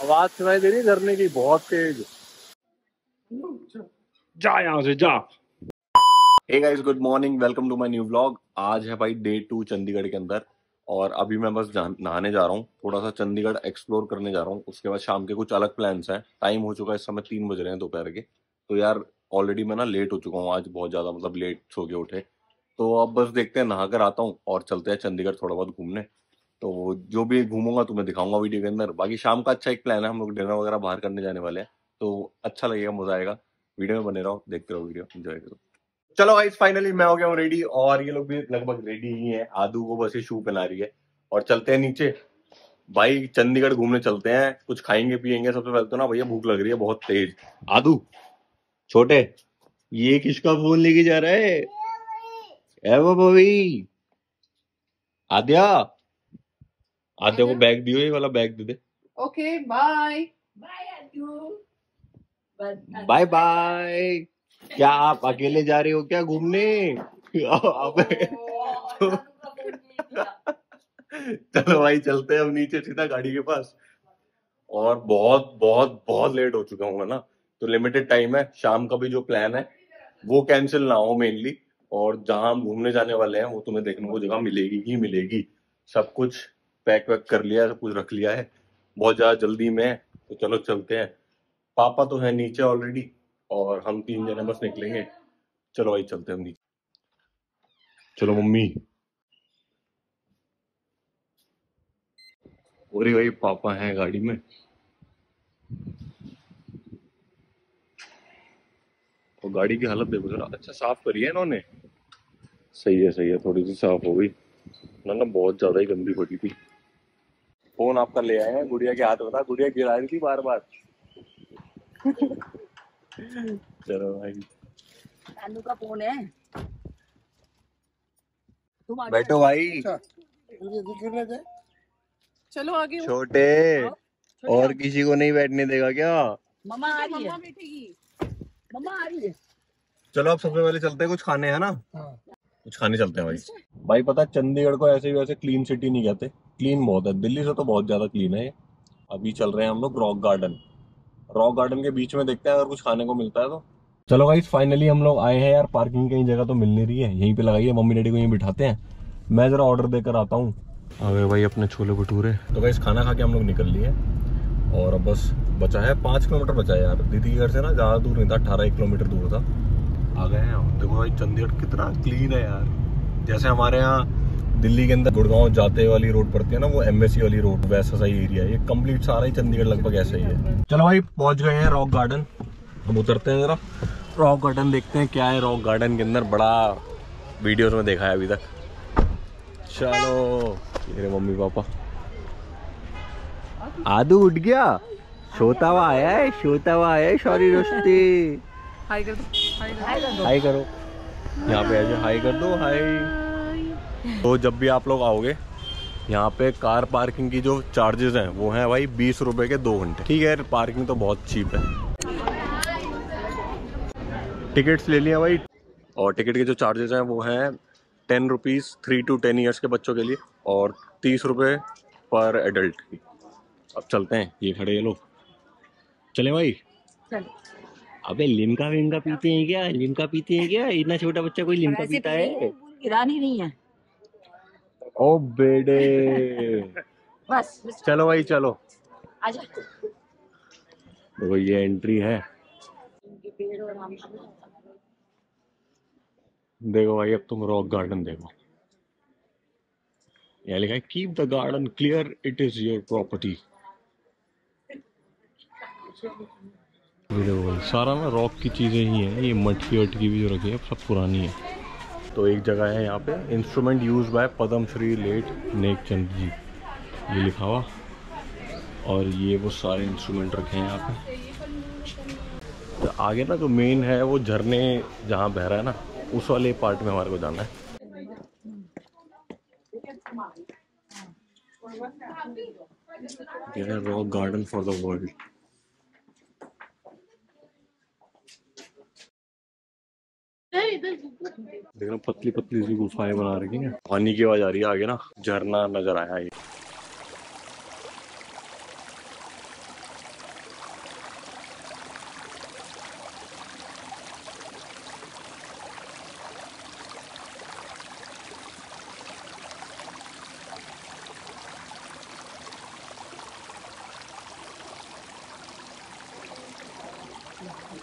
आवाज सुनाई दे रही है झरने की, बहुत तेज। जा यहाँ से जा। Hey guys, good morning, welcome to my new vlog. आज है भाई डे 2 चंडीगढ़ के अंदर, और अभी मैं बस नहाने जा रहा हूँ, थोड़ा सा चंडीगढ़ एक्सप्लोर करने जा रहा हूँ। उसके बाद शाम के कुछ अलग प्लान्स हैं। टाइम हो चुका है, इस समय 3 बज रहे हैं दोपहर के। तो यार ऑलरेडी मैं ना लेट हो चुका हूँ आज, बहुत ज्यादा, मतलब लेट सो के उठे। तो अब बस देखते हैं, नहा कर आता हूँ और चलते हैं चंडीगढ़ थोड़ा बहुत घूमने। तो जो भी घूमूंगा तुम्हें दिखाऊंगा वीडियो के अंदर। बाकी शाम का अच्छा एक प्लान है, हम लोग डिनर वगैरह बाहर करने जाने वाले हैं, तो अच्छा लगेगा, मजा आएगा। वीडियो में बने रहो, देखते रहो वीडियो, एंजॉय करो। चलो गाइस, फाइनली मैं हो गया हूँ रेडी, और ये लोग भी लगभग रेडी ही हैं। आदू को बस ये शू पहना रही है, और चलते हैं नीचे। भाई चंडीगढ़ घूमने चलते हैं, कुछ खाएंगे पिएंगे। सबसे पहले तो ना भैया भूख लग रही है बहुत तेज। आदू छोटे, ये किसका फोन लेके जा रहा है? ए वो भाई, आद्या, आद्या को बैग दियो, ये वाला बैग दे दे। Okay bye bye bye. क्या आप अकेले जा रहे हो क्या घूमने? चलो भाई, चलते हैं अब नीचे सीधा गाड़ी के पास। और बहुत बहुत बहुत लेट हो चुका हूँ मैं ना, तो लिमिटेड टाइम है। शाम का भी जो प्लान है वो कैंसिल ना हो मेनली। और जहां हम घूमने जाने वाले हैं वो तुम्हें देखने को जगह मिलेगी ही मिलेगी। सब कुछ पैक वैक कर लिया है, सब कुछ रख लिया है, बहुत ज्यादा जल्दी में है। तो चलो चलते हैं। पापा तो है नीचे ऑलरेडी, और हम 3 जने बस निकलेंगे। चलो भाई चलते हैं हम नीचे। चलो मम्मी। और भाई पापा हैं गाड़ी में। और गाड़ी की हालत देखो जरा, अच्छा साफ करी है इन्होंने। सही है सही है, थोड़ी सी साफ हो गई ना, बहुत ज्यादा ही गंदी पड़ी थी। फोन आपका ले आए हैं गुड़िया के हाथ में था, गुड़िया गिरा रही थी बार बार। चलो भाई, नानू का फोन है। बैठो भाई। चलो आगे। छोटे, और किसी को नहीं बैठने देगा क्या? मम्मा आ रही है, मम्मा बैठेगी, मम्मा आ रही है। चलो अब सबसे पहले चलते हैं, कुछ खाने है ना। कुछ खाने चलते हैं भाई। भाई पता है, चंडीगढ़ को ऐसे ही वैसे क्लीन सिटी नहीं कहते, क्लीन बहुत है, दिल्ली से तो बहुत ज्यादा क्लीन है ये। अभी चल रहे हैं हम लोग रॉक गार्डन। रॉक गार्डन के बीच में देखते हैं अगर कुछ खाने को मिलता है तो। चलो गाइस, फाइनली हम लोग आए हैं यार। पार्किंग की जगह तो मिल नहीं रही है, यहीं पे लगाई है, मम्मी डैडी को यहीं बिठाते हैं। मैं जरा ऑर्डर देकर आता हूँ। आ गए भाई अपने छोले भटूरे। तो गाइस खाना खा के हम लोग निकल लिए, और अब बस बचा है 5 किलोमीटर बचा है यार। दीदी के घर से ना ज्यादा दूर नहीं था, 18 किलोमीटर दूर था। आ गए हैं। देखो भाई चंडीगढ़ कितना क्लीन है यार। जैसे हमारे यहाँ दिल्ली के अंदर गुड़गांव जाते वाली रोड पड़ती है ना, वो एम्बेसी वाली रोड, वैसा सही एरिया है ये। कंप्लीट सारा ही चंडीगढ़ लगभग ऐसा ही है। चलो भाई पहुंच गए हैं रॉक गार्डन। हम उतरते हैं जरा रॉक गार्डन, देखते हैं क्या है रॉक गार्डन के अंदर। बड़ा वीडियोस में देखा है अभी तक। चलो मेरे मम्मी पापा। आदू उठ गया, सोता हुआ आया है, सोता हुआ आया है। सॉरी दोस्ती, हाय कर दो, हाय करो। यहाँ पे ऐसे हाई कर दो, हाय। तो जब भी आप लोग आओगे यहाँ पे, कार पार्किंग की जो चार्जेस हैं वो हैं भाई 20 रुपए के 2 घंटे। ठीक है, पार्किंग तो बहुत चीप है। टिकट्स ले लिया भाई, और टिकट के जो चार्जेस हैं वो हैं 10 रुपीज़ 3 to 10 ईयर्स के बच्चों के लिए, और 30 रुपए पर एडल्ट की। अब चलते हैं, ये खड़े ये लोग। चले भाई। चल। अबे लिमका विमका पीते हैं क्या? लिमका पीते हैं क्या? इतना छोटा बच्चा कोई लिमका पीता है? गिरानी नहीं है ओ बेटे। बस। चलो भाई चलो। आजा। देखो ये एंट्री है। देखो भाई, अब तुम रॉक गार्डन देखो। यहाँ लिखा है keep the garden clear, it is your property. सारा ना रॉक की चीजें ही है, ये मटकी वटकी भी जो रखी है सब पुरानी है। तो एक जगह है यहाँ पे, instrument use by Padma Shri late Nekchand ji, ये लिखा हुआ। और ये वो सारे इंस्ट्रूमेंट रखे हैं यहाँ पे। तो आगे ना जो मेन है वो झरने जहाँ बह रहा है ना, उस वाले पार्ट में हमारे को जाना है। ये है rock garden for the world. देखना पतली पतली सी गुफाएं बना रखी है। पानी की आवाज आ रही है आगे ना, झरना नजर आया ये।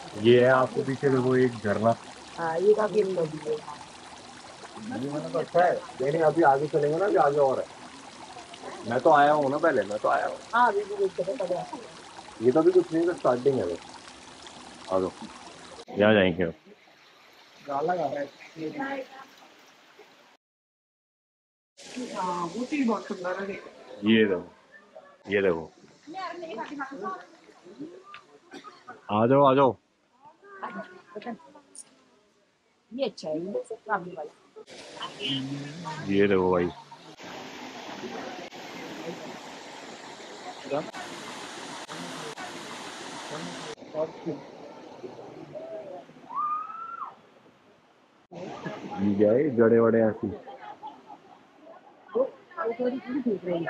ये है आपको पीछे देखो एक झरना। हाँ ये काफी अच्छा है। ये मैंने तो अच्छा है, लेकिन अभी आगे चलेंगे ना, अभी आगे और है। मैं तो आया हूँ ना, पहले मैं तो आया हूँ। हाँ अभी भी देख सकते हैं। ये तो अभी कुछ नहीं, तो स्टार्टिंग है बस। आ जाओ, यहाँ जाएंगे अब। गाला गा रहा है। हाँ वो चीज बहुत सुंदर है। ये देखो, ये देखो। आ जाओ आ जाओ। ये अच्छा है ये काफी भाई। ये देखो भाई। ये क्या है, जड़े वड़े ऐसी। तो वो थोड़ी थोड़ी ठीक रहेगी।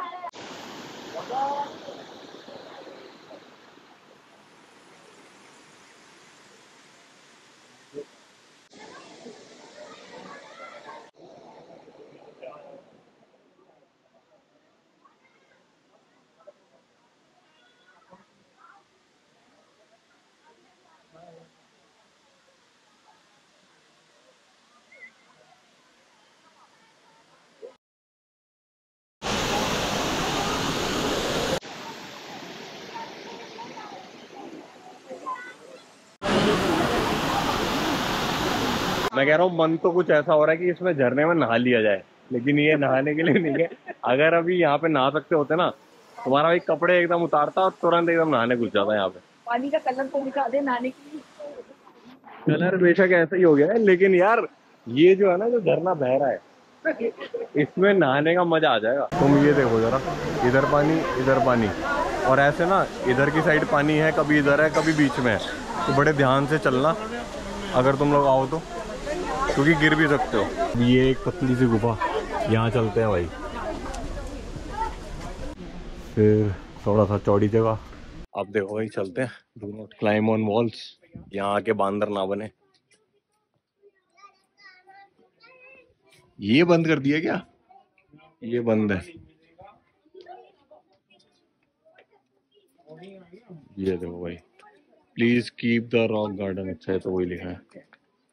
मैं कह रहा हूँ मन तो कुछ ऐसा हो रहा है कि इसमें झरने में नहा लिया जाए, लेकिन ये नहाने के लिए नहीं है। अगर अभी यहाँ पे नहा सकते होते ना, तुम्हारा भाई कपड़े एकदम उतारता और तुरंत एकदम नहाने घुस जाता यहाँ पे। पानी का कलर तो दिखा दे नहाने की। कलर बेशक ऐसा ही हो गया है, लेकिन यार ये जो है ना, जो झरना बह रहा है, इसमें नहाने का मजा आ जाएगा। तुम ये देखो जरा, इधर पानी इधर पानी, और ऐसे ना इधर की साइड पानी है, कभी इधर है कभी बीच में है। तो बड़े ध्यान से चलना अगर तुम लोग आओ तो, क्योंकि गिर भी सकते हो। ये एक पतली सी गुफा, यहाँ चलते हैं भाई। फिर थोड़ा सा चौड़ी जगह। अब देखो भाई, चलते हैं। Do not climb on walls, यहाँ आके बांदर ना बने। ये बंद कर दिया क्या? ये बंद है। ये देखो भाई, please keep the rock garden, अच्छा है तो वही लिखा है।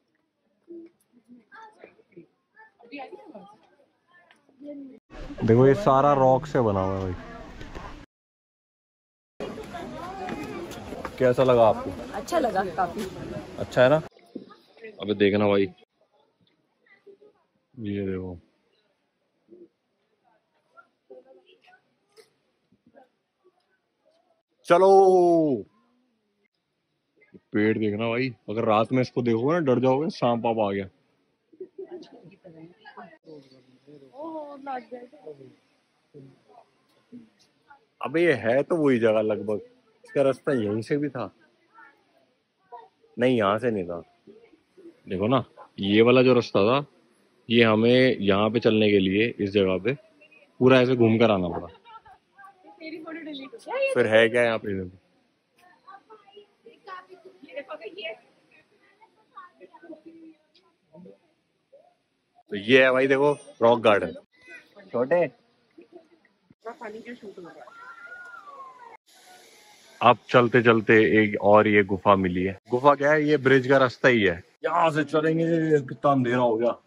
देखो ये सारा रॉक से बना हुआ है भाई। कैसा लगा आपको? अच्छा लगा काफी। अच्छा है ना? अबे देखना भाई, ये देखो। चलो, पेड़ देखना भाई, अगर रात में इसको देखोगे ना डर जाओगे, सांप आप आ गया। अबे ये है तो वही जगह लगभग, इसका रास्ता यहीं से भी था। नहीं, यहाँ से नहीं था। देखो ना, ये वाला जो रास्ता था, ये हमें यहाँ पे चलने के लिए इस जगह पे पूरा ऐसे घूम कर आना पड़ा। फिर है क्या यहाँ पे? तो ये है भाई, देखो रॉक गार्डन। छोटे, पानी के शूट हो रहा है। अब चलते चलते एक और ये गुफा मिली है। गुफा क्या है, ये ब्रिज का रास्ता ही है, यहाँ से चलेंगे। कितना अंधेरा हो गया।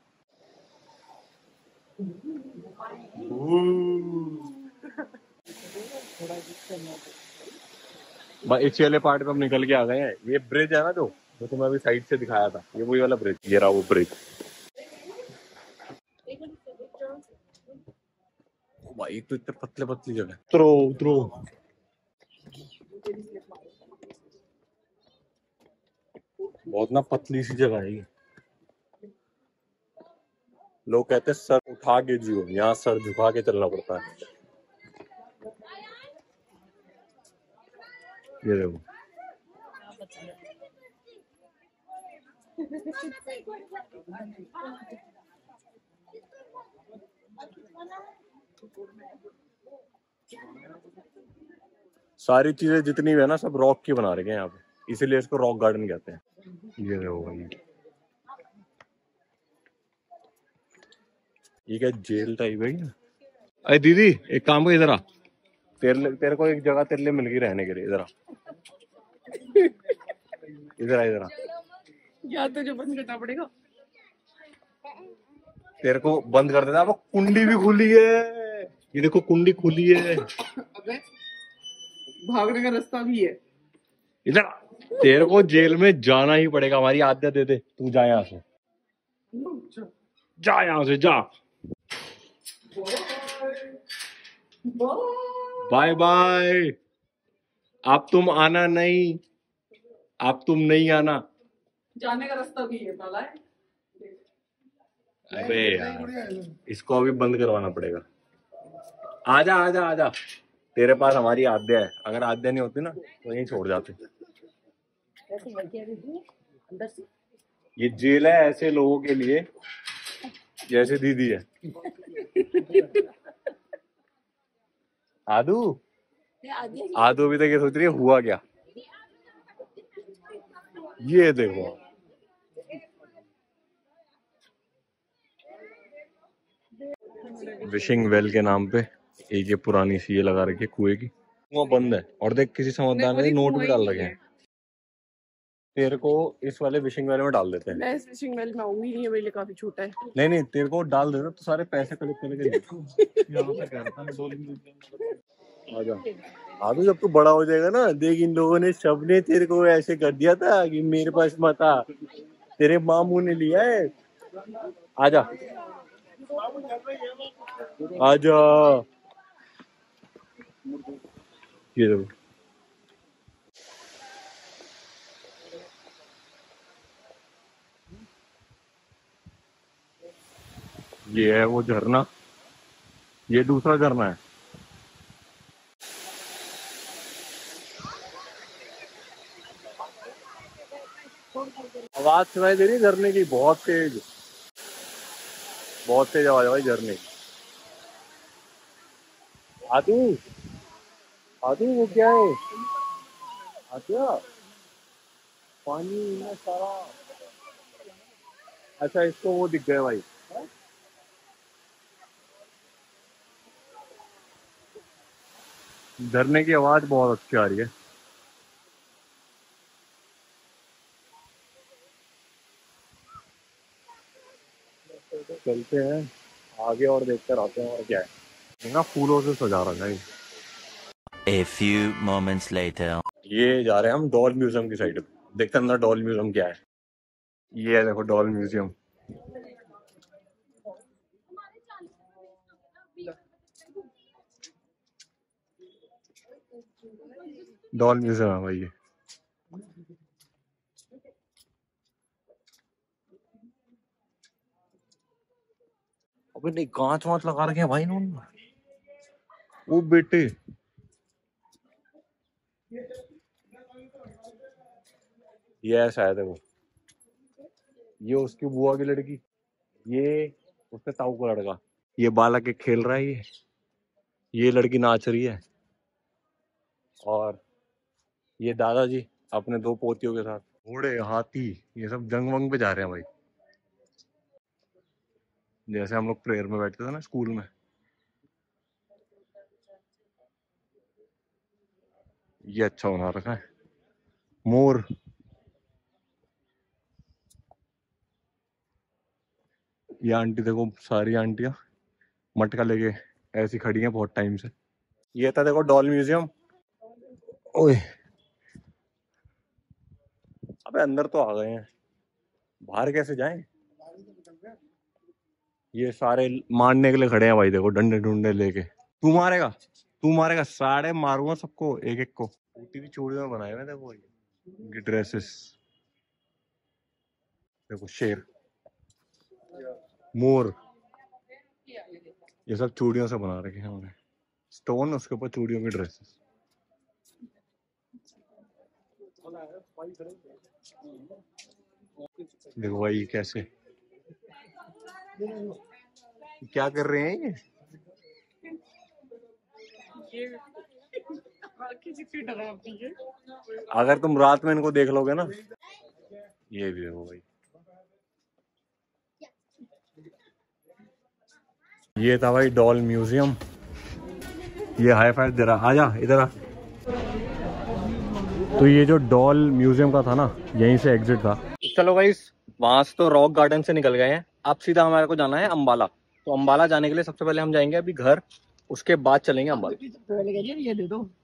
भाई इस वाले पार्ट पे हम निकल के आ गए हैं। ये ब्रिज है ना, जो तुम्हें अभी साइड से दिखाया था, ये वही वाला ब्रिज। ये रहा वो ब्रिज। भाई तो इतने पतले पतली जगह, उतरो उतरो। बहुत ना पतली सी जगह है ये। लोग कहते हैं सर उठा के जियो, यहाँ सर झुका के चलना पड़ता है। ये देखो, सारी चीजें जितनी भी है ना, सब रॉक की बना रखे हैं यहाँ पे, इसीलिए इसको रॉक गार्डन कहते हैं। ये देखो भाई, ये क्या जेल टाइप है क्या? अरे दीदी, एक काम कर, इधर आ। तेरे को एक जगह तेरे लिए मिल गई रहने के लिए, इधर आ। इधर आ इधर आ। या तुझे बंद करना पड़ेगा। तेरे को बंद कर देता। अब कुंडी भी खुली है, ये देखो कुंडी खुली है। अबे भागने का रास्ता भी है इधर। तेरे को जेल में जाना ही पड़ेगा, हमारी आदत दे दे। तू जा यहाँ से, जा यहाँ से जा। Bye bye. अब तुम आना नहीं, अब तुम नहीं आना। जाने का रास्ता भी है बाला। अबे यार, इसको अभी बंद करवाना पड़ेगा। आजा आजा आजा, तेरे पास हमारी आज्ञा है। अगर आज्ञा नहीं होती ना तो यहीं छोड़ जाते। ये जेल है ऐसे लोगों के लिए जैसे दीदी है। आदू आदू अभी तक ये सोच रही है हुआ क्या। ये देखो, विशिंग वेल के नाम पे एक ये पुरानी सी ये लगा रखी है कुएं की। कुआं बंद है और देख किसी समझदार ने नोट भी डाल रखे हैं। तेरे को इस वाले विशिंग वेल में डाल देते हैं। मैं इस विशिंग वेल में आऊंगी नहीं, मेरे लिए काफी छोटा है। नहीं नहीं, तेरे को डाल देते तो सारे पैसे कलेक्ट करके आजा। आदू जब तू बड़ा हो जाएगा ना, देख इन लोगों ने सबने तेरे को ऐसे कर दिया था कि मेरे पास मत आ, तेरे मामू ने लिया है। आजा आजा। ये देखो, ये है वो झरना, ये दूसरा झरना है। आवाज सुनाई दे रही है झरने की, बहुत तेज आवाज है भाई झरने की। आदू आदू वो क्या है? आदू पानी में सारा। अच्छा इसको वो दिख गया भाई। झरने की आवाज बहुत अच्छी आ रही है। चलते हैं आगे और देखकर आते हैं और क्या है ना, फूलों से सजा रखा है। A few moments later. ये जा रहे हैं हम डॉल म्यूजियम की साइड। देखते हैं अंदर डॉल म्यूजियम क्या है। ये है देखो डॉल म्यूजियम। डॉल म्यूजियम है भाई ये। अबे नहीं, कांच वांच लगा रखे हैं भाई इन्होंने। वो बेटे, ये ऐसा है देखो, ये उसकी बुआ की लड़की, ये उसके ताऊ का लड़का, ये बालक के खेल रहा है, ये लड़की नाच रही है, और ये दादाजी अपने दो पोतियों के साथ। घोड़े हाथी ये सब जंग वंग पे जा रहे हैं भाई, जैसे हम लोग प्रेयर में बैठते थे ना स्कूल में। ये अच्छा बना रखा है। मोर, ये आंटी देखो, सारी आंटियां मटका लेके ऐसी खड़ी हैं बहुत टाइम से। ये था देखो डॉल म्यूजियम। ओए अबे अंदर तो आ गए हैं, बाहर कैसे जाएं? ये सारे मारने के लिए खड़े हैं भाई, देखो डंडे ढूंढे लेके। तू मारेगा, साढ़े मारूंगा सबको एक एक को। टूटी हुई चूड़ियों में बनाए हुए देखो ये ड्रेसेस। देखो शेर, मोर, ये सब चूड़ियों से बना रखे हैं उन्होंने। स्टोन, उसके ऊपर चूड़ियों की ड्रेसेस। देखो भाई कैसे, क्या कर रहे हैं ये? अगर तुम रात में इनको देख लोगे ना, ये भी देखो भाई। ये था भाई डॉल म्यूजियम। ये हाई फाइव दे रहा, आजा इधर आ। तो ये जो डॉल म्यूजियम का था ना, यहीं से एग्जिट था। चलो गाइस, वहां से तो रॉक गार्डन से निकल गए हैं, अब सीधा हमारे को जाना है अंबाला। तो अंबाला जाने के लिए सबसे पहले हम जाएंगे अभी घर, उसके बाद चलेंगे अंबाला। ये दे दो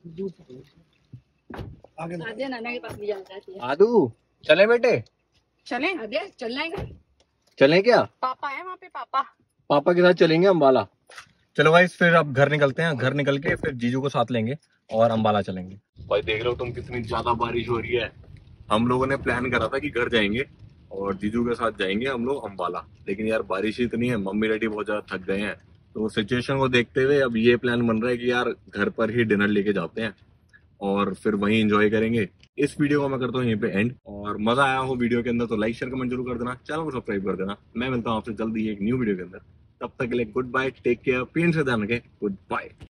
नाना के पास भी जाना है। आदू चले बेटे, चलें अभी चलना है। चलें क्या? पापा है वहाँ पे, पापा के साथ चलेंगे अंबाला। चलो गाइस, फिर अब घर निकलते हैं, घर निकल के फिर जीजू को साथ लेंगे और अंबाला चलेंगे। भाई देख रहे हो तुम कितनी ज्यादा बारिश हो रही है। हम लोगों ने प्लान करा था कि घर जाएंगे और जीजू के साथ जाएंगे हम लोग अंबाला, लेकिन यार बारिश ही इतनी है, मम्मी डैडी बहुत ज्यादा थक गए हैं। तो सिचुएशन को देखते हुए अब ये प्लान बन रहा है कि यार घर पर ही डिनर लेके जाते हैं और फिर वहीं एंजॉय करेंगे। इस वीडियो को मैं करता हूँ यहीं पे एंड, और मजा आया हो वीडियो के अंदर तो लाइक शेयर कमेंट जरूर कर देना, चैनल को सब्सक्राइब कर देना। मैं मिलता हूँ आपसे जल्दी एक न्यू वीडियो के अंदर, तब तक के लिए गुड बाय, टेक केयर, पेन से ध्यान रखें, गुड बाय।